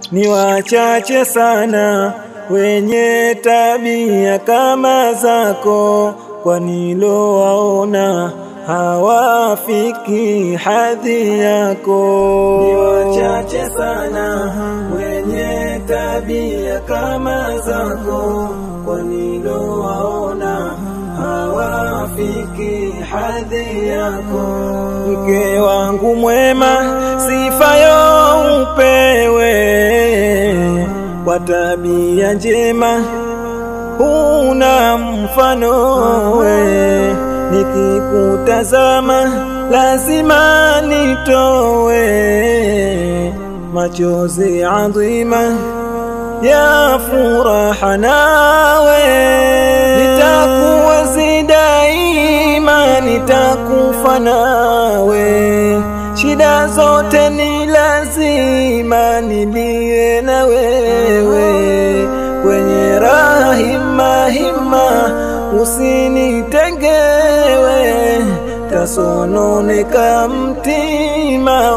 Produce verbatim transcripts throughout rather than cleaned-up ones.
Ni wachache sana wenye tabia kama zako, kwa nilowaona hawafiki hadhi yako. Ni wachache sana wenye tabia kama zako, kwa nilowaona hawafiki hadhi yako. Mke wangu mwema, sifa yo upewe, kwa tabia njema huna mfano we. Nikikutazama lazima nitowe machozi adhima ya furaha nawe. Nitakuenzi daima, nitakufa nawe, shida zote ni lazima nilie na wewe. Kwenye raha hima hima usinitengewe, tasononeka mtima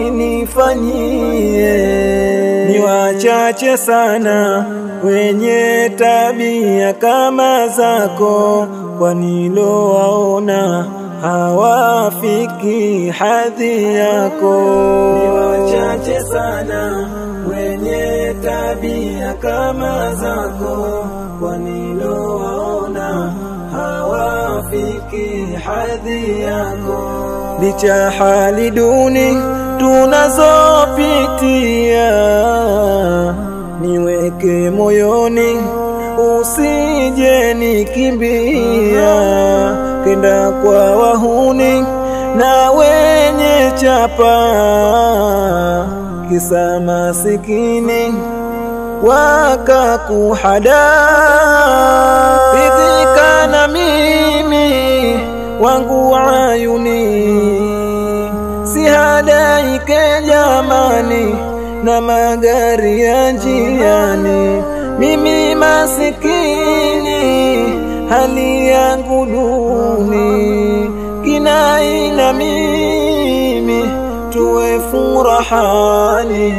usinifanyie. Ni wachache sana wenye tabia kama zako, kwa nilowaona hawafiki hadhi yako. Ni wachache sana wenye tabia kama zako, kwa nilowaona hawafiki hadhi yako. Licha hali duni tunazopitia, niweke moyoni usije nikimbia, kenda kwa wahuni na wenye chapa, kisa masikini wakakuhada. Ridhika na mimi wangu ayuni, sihadaike jamani na magari ya njiani. Mimi masikini, hali yangu duni, kinai na mimi tuwe furahani.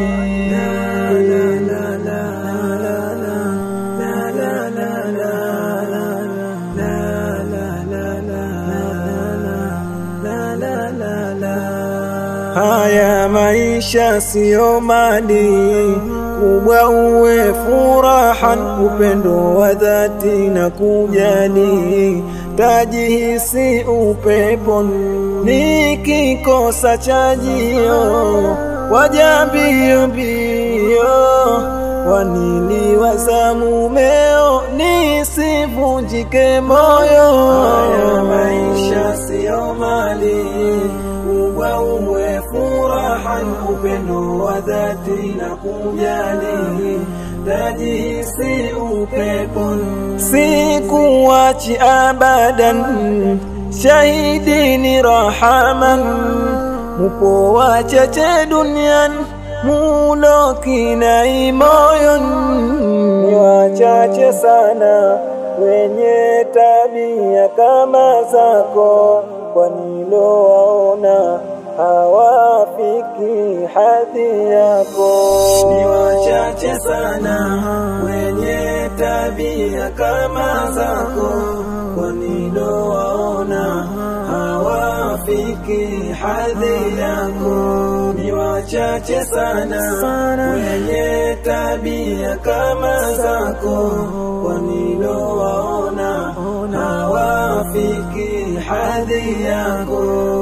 Haya maisha siyo mali, kubwa uwe furahan, upendo wa dhati na kujali. Tajihisi upepo nikikosa chajio, waja mbio mbio waniliwaza mumeo, nisivunjike moyo. Haya maisha siyo mali, kubwa uwe furahan, upendo wa dhati na kujali. Tajihisi upepo sikuachi abadan, shahidi ni rahaman. Mupo wachache duniani mulo kinai moyon. Ni wachache sana wenye tabia kama zako, kwa nilowaona hawafiki hadhi yako. Ni wachache sana wenye tabia kama zako, kwa nilowaona hawafiki hadhi yako. Ni wachache sana wenye tabia kama zako, kwa nilowaona hawafiki hadhi yako.